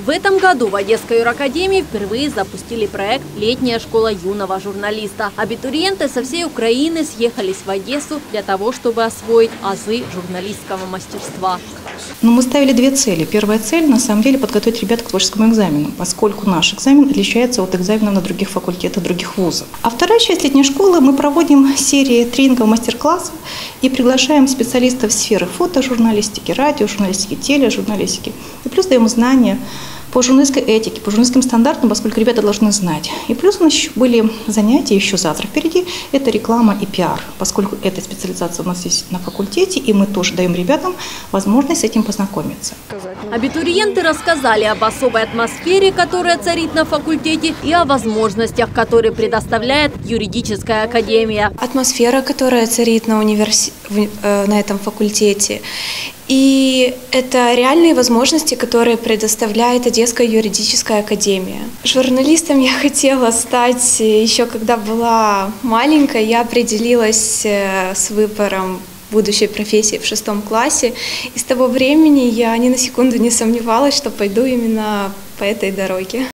В этом году в Одесской юракадемии впервые запустили проект «Летняя школа юного журналиста». Абитуриенты со всей Украины съехались в Одессу для того, чтобы освоить азы журналистского мастерства. Но мы ставили две цели. Первая цель, на самом деле, подготовить ребят к творческому экзамену, поскольку наш экзамен отличается от экзаменов на других факультетах, других вузов. А вторая часть летней школы, мы проводим серии тренингов, мастер-классов и приглашаем специалистов сферы фотожурналистики, радиожурналистики, тележурналистики. И плюс даем знания по журналистской этике, по журналистским стандартам, поскольку ребята должны знать. И плюс у нас еще были занятия, еще завтра впереди, это реклама и пиар, поскольку эта специализация у нас есть на факультете, и мы тоже даем ребятам возможность с этим познакомиться. Абитуриенты рассказали об особой атмосфере, которая царит на факультете, и о возможностях, которые предоставляет юридическая академия. Атмосфера, которая царит на этом факультете. И это реальные возможности, которые предоставляет Одесская юридическая академия. Журналистом я хотела стать еще когда была маленькой. Я определилась с выбором будущей профессии в 6 классе. И с того времени я ни на секунду не сомневалась, что пойду именно по этой дороге.